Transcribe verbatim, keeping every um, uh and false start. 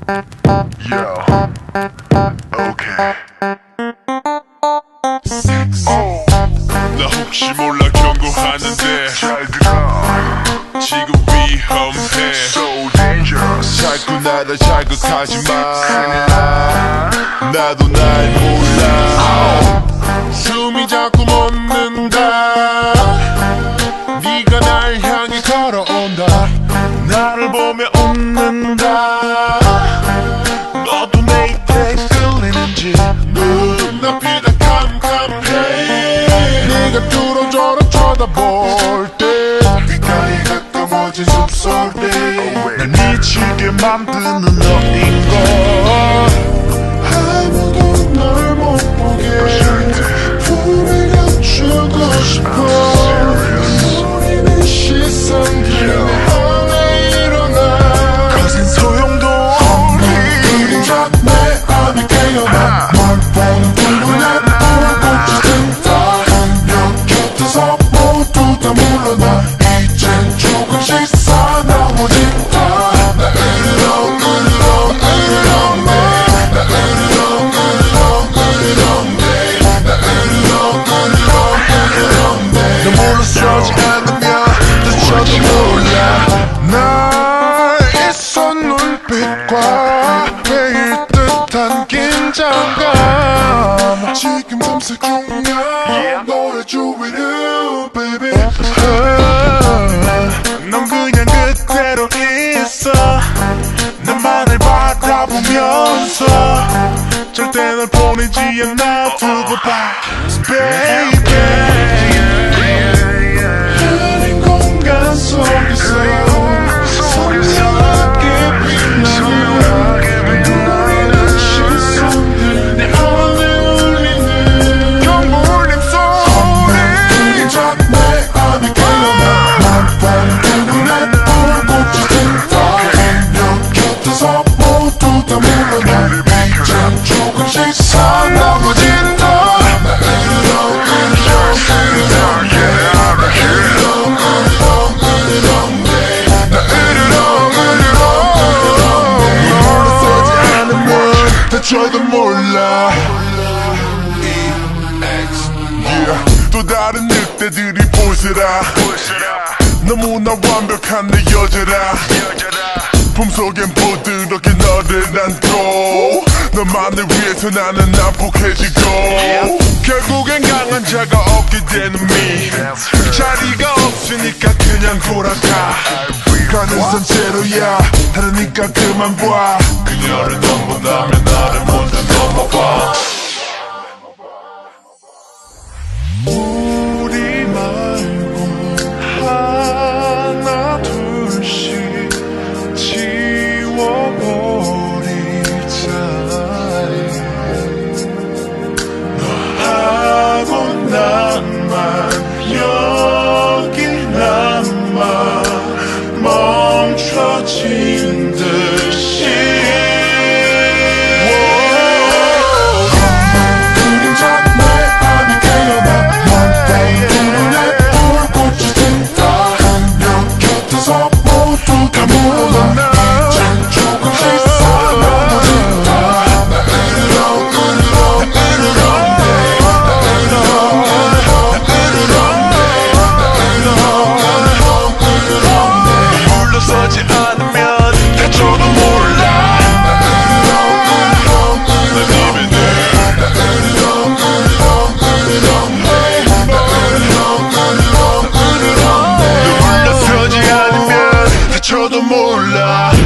Yo, okay. Oh, 나 혹시 몰라 경고하는데 잘 들어. 지금 위험해. So dangerous. 자꾸 나를 자극하지마. 나도 날 몰라. 숨이 자꾸 멎는다. 네가 날 향해 걸어온다. 나를 보며 웃는다. 너도 내 입에 끌리는지 눈앞이 다 캄캄해. 네가 뚫어져라 쳐다볼 때 귓가에 가까워진 숨소리 날 미치게 만드는 너인 걸. 아무도 널 못 보게 불을 감추고 싶어. 우리는 시선들을 향해 일어나. 거센 소용도 없니. 그림자 내 안에 깨어나. 널 보는 눈물에 불꽃이 든다. 한명 곁에서 모두 다 물러나. 이젠 조금씩 사나워진다. 나 으르렁 으르렁 으르렁 내. 나 으르렁 으르렁 으르렁 내. 나 으르렁 으르렁 으르렁 내. 너 물러서지 않으면 저도 몰라. 나의 손 눈빛과 매일 듯한 긴장감. 지금 밤새 중이야. 노래 주위를 baby. 넌 그냥 그대로 있어. 나만을 바라보면서 절대 널 보내지 않아. 두고 봐 baby. 흐린 공간 속에서 선명하게 빛나는 눈부는 시선들 내 안에 울리는 경물림 소리. 그림자 내 안에 깨어나. 날 보는 눈에 불꽃이 든다. 한명 곁에서 모두 다 물러나. 이젠 조금씩 사나워진다. 나 으르렁 으르렁 으르렁 저도 몰라. yeah. 또 다른 늑대들이 보스라. 너무나 완벽한 내 여자라. 품속엔 부드럽게 너를 안고 너만을 위해서 나는 난폭해지고 결국엔 강한 자가 없게 되는 미. 자리가 없으니까 그냥 돌아가. 가는 산채로야. 다르니까 그만 봐. 그녀를 넘어나면 나를 먼저 넘어봐. 우리 말고 하나 둘씩 지워버리자. 너하고 나만 여기 남아 멈춰진 듯이. 그림자 내 안에 깨어나. 널 보는 눈에 불꽃이 든다. 한명 곁에서 모두 다 물러나. 이젠 조금씩 사나워진다. 나 으르렁 으르렁 으르렁 내. 나 으르렁 으르렁 으르렁 내. 나 으르렁 으르렁 으르렁 내. 물러서지 않으면 대초도 몰라. 나 으르렁 으르렁 으르렁 내. 나 으르렁 으르렁 으르렁 내. 나 으르렁 으르렁 으르렁 내. 물러서지 않으면 대초도 몰라.